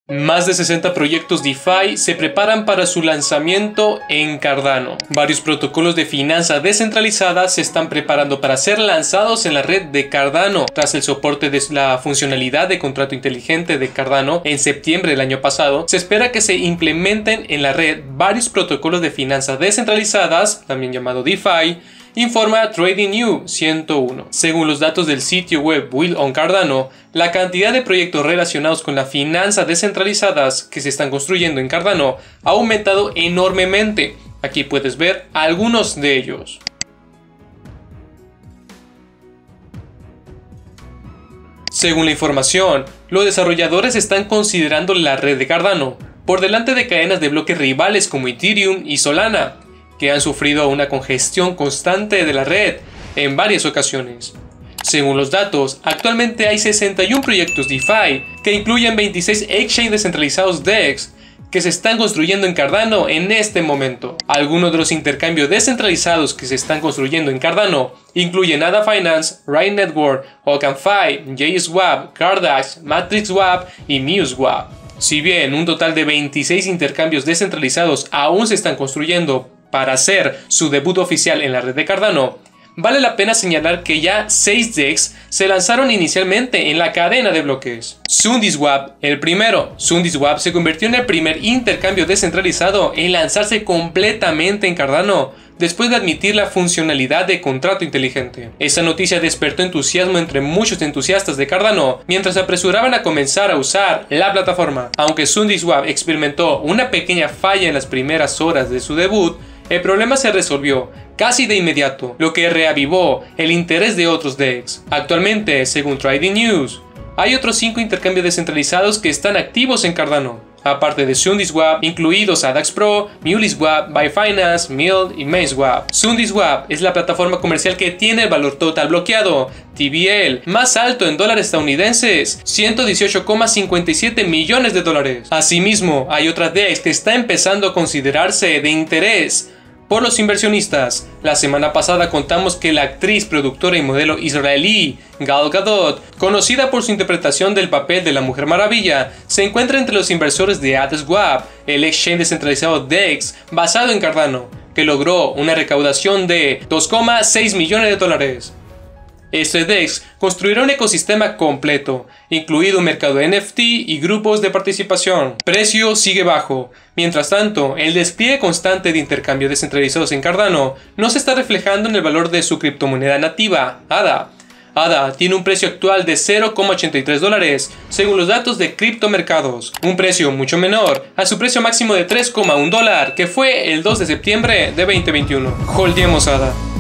Más de 60 proyectos DeFi se preparan para su lanzamiento en Cardano. Varios protocolos de finanzas descentralizadas se están preparando para ser lanzados en la red de Cardano. Tras el soporte de la funcionalidad de contrato inteligente de Cardano en septiembre del año pasado, se espera que se implementen en la red varios protocolos de finanzas descentralizadas, también llamado DeFi, informa TradingView 101. Según los datos del sitio web Build on Cardano, la cantidad de proyectos relacionados con las finanzas descentralizadas que se están construyendo en Cardano ha aumentado enormemente. Aquí puedes ver algunos de ellos. Según la información, los desarrolladores están considerando la red de Cardano por delante de cadenas de bloques rivales como Ethereum y Solana, que han sufrido una congestión constante de la red en varias ocasiones. Según los datos, actualmente hay 61 proyectos DeFi que incluyen 26 exchanges descentralizados DEX que se están construyendo en Cardano en este momento. Algunos de los intercambios descentralizados que se están construyendo en Cardano incluyen ADA Finance, Ride Network, OCamFi, JSwap, Cardax, MatrixSwap y MuSwap. Si bien un total de 26 intercambios descentralizados aún se están construyendo para hacer su debut oficial en la red de Cardano, vale la pena señalar que ya 6 DEX se lanzaron inicialmente en la cadena de bloques. SundaeSwap, el primero. SundaeSwap se convirtió en el primer intercambio descentralizado en lanzarse completamente en Cardano después de admitir la funcionalidad de contrato inteligente. Esa noticia despertó entusiasmo entre muchos entusiastas de Cardano mientras se apresuraban a comenzar a usar la plataforma. Aunque SundaeSwap experimentó una pequeña falla en las primeras horas de su debut, el problema se resolvió casi de inmediato, lo que reavivó el interés de otros DEX. Actualmente, según Trading News, hay otros 5 intercambios descentralizados que están activos en Cardano, aparte de SundaeSwap, incluidos ADAX Pro, MuleSwap, Byfinance, Mill y MazeSwap. SundaeSwap es la plataforma comercial que tiene el valor total bloqueado, TVL, más alto en dólares estadounidenses, 118,57 millones de dólares. Asimismo, hay otra DEX que está empezando a considerarse de interés por los inversionistas. La semana pasada contamos que la actriz, productora y modelo israelí Gal Gadot, conocida por su interpretación del papel de la Mujer Maravilla, se encuentra entre los inversores de AdSwap, el exchange descentralizado DEX basado en Cardano, que logró una recaudación de 2,6 millones de dólares. Este DEX construirá un ecosistema completo, incluido un mercado de NFT y grupos de participación. Precio sigue bajo. Mientras tanto, el despliegue constante de intercambios descentralizados en Cardano no se está reflejando en el valor de su criptomoneda nativa, ADA. ADA tiene un precio actual de 0,83 dólares, según los datos de criptomercados, un precio mucho menor a su precio máximo de 3,1 dólar, que fue el 2 de septiembre de 2021. Holdemos ADA.